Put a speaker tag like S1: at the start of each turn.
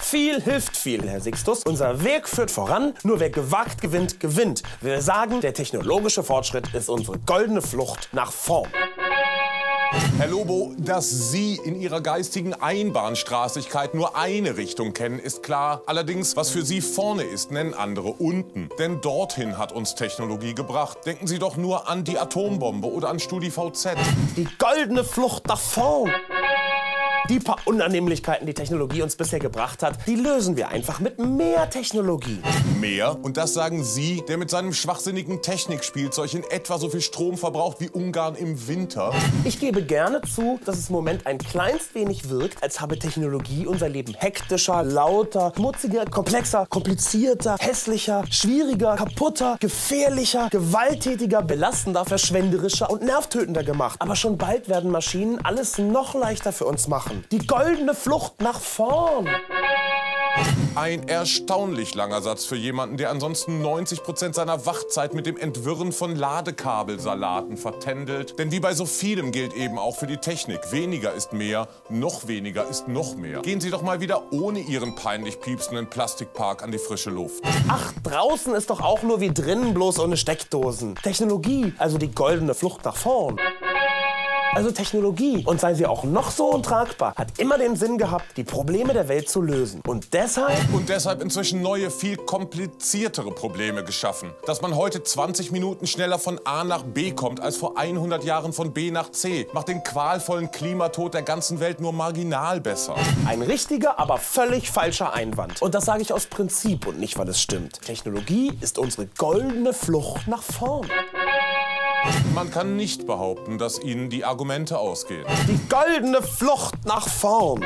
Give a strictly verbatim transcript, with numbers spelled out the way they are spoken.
S1: Viel hilft viel, Herr Sixtus. Unser Weg führt voran, nur wer gewagt gewinnt, gewinnt. Wir sagen, der technologische Fortschritt ist unsere goldene Flucht nach vorn.
S2: Herr Lobo, dass Sie in Ihrer geistigen Einbahnstraßigkeit nur eine Richtung kennen, ist klar. Allerdings, was für Sie vorne ist, nennen andere unten. Denn dorthin hat uns Technologie gebracht. Denken Sie doch nur an die Atombombe oder an StudiVZ.
S1: Die goldene Flucht nach vorn. Die paar Unannehmlichkeiten, die Technologie uns bisher gebracht hat, die lösen wir einfach mit mehr Technologie.
S2: Mehr? Und das sagen Sie, der mit seinem schwachsinnigen Technikspielzeug in etwa so viel Strom verbraucht wie Ungarn im Winter?
S1: Ich gebe gerne zu, dass es im Moment ein kleinst wenig wirkt, als habe Technologie unser Leben hektischer, lauter, schmutziger, komplexer, komplizierter, hässlicher, schwieriger, kaputter, gefährlicher, gewalttätiger, belastender, verschwenderischer und nervtötender gemacht. Aber schon bald werden Maschinen alles noch leichter für uns machen. Die goldene Flucht nach vorn.
S2: Ein erstaunlich langer Satz für jemanden, der ansonsten neunzig Prozent seiner Wachzeit mit dem Entwirren von Ladekabelsalaten vertändelt. Denn wie bei so vielem gilt eben auch für die Technik. Weniger ist mehr, noch weniger ist noch mehr. Gehen Sie doch mal wieder ohne Ihren peinlich piepsenden Plastikpark an die frische Luft.
S1: Ach, draußen ist doch auch nur wie drinnen, bloß ohne Steckdosen. Technologie, also die goldene Flucht nach vorn. Also Technologie, und sei sie auch noch so untragbar, hat immer den Sinn gehabt, die Probleme der Welt zu lösen. Und deshalb...
S2: Und deshalb inzwischen neue, viel kompliziertere Probleme geschaffen. Dass man heute zwanzig Minuten schneller von A nach B kommt, als vor hundert Jahren von B nach C, macht den qualvollen Klimatod der ganzen Welt nur marginal besser.
S1: Ein richtiger, aber völlig falscher Einwand. Und das sage ich aus Prinzip und nicht, weil es stimmt. Technologie ist unsere goldene Flucht nach vorn.
S2: Man kann nicht behaupten, dass Ihnen die Argumente ausgehen.
S1: Die goldene Flucht nach vorn.